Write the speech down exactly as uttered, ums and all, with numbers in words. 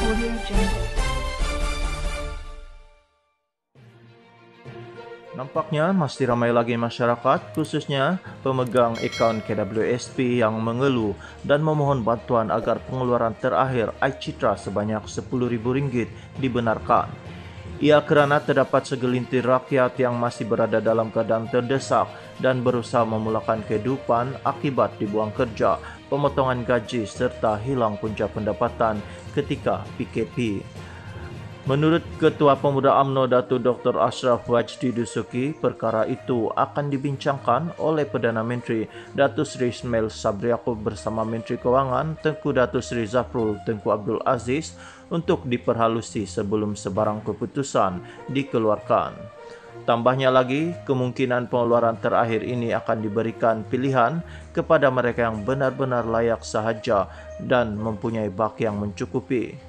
Audio Jungle. Nampaknya masih ramai lagi masyarakat, khususnya pemegang akaun K W S P yang mengeluh dan memohon bantuan agar pengeluaran terakhir iCitra sebanyak sepuluh ribu ringgit dibenarkan. Ia kerana terdapat segelintir rakyat yang masih berada dalam keadaan terdesak dan berusaha memulakan kehidupan akibat dibuang kerja, pemotongan gaji serta hilang punca pendapatan ketika P K P. Menurut Ketua Pemuda U M N O Datuk Doktor Ashraf Wajdi Dusuki, perkara itu akan dibincangkan oleh Perdana Menteri Datuk Seri Ismail Sabri Yaakob bersama Menteri Kewangan Tengku Datuk Seri Zafrul Tengku Abdul Aziz untuk diperhalusi sebelum sebarang keputusan dikeluarkan. Tambahnya lagi, kemungkinan pengeluaran terakhir ini akan diberikan pilihan kepada mereka yang benar-benar layak sahaja dan mempunyai bak yang mencukupi.